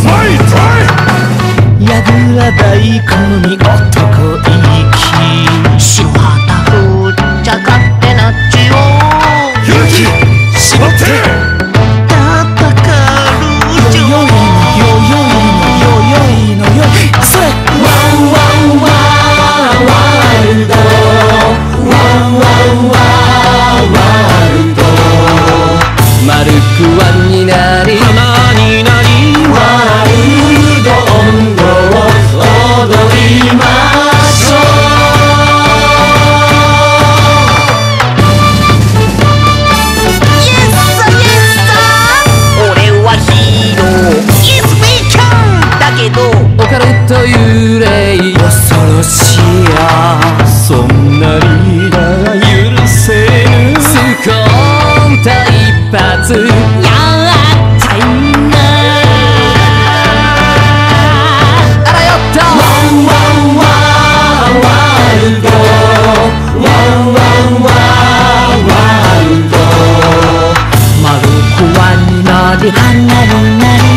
やぐら大根に男意気、 白旗振っちゃ勝手な血を勇気絞って戦う情よよいのよよいのよよいのよそれワンワンワーワールド、ワンワンワーワールド、丸く輪になり花になりワールド温度を踊りましょう。 イエスさイエスさ俺はヒーロー Yes we can だけどオカルト幽霊恐ろしいやそんなリーダーが許せぬスコーンと一発やったいなあらよっとワンワンワーワールド、ワンワンワーワールド、丸く輪になり花になり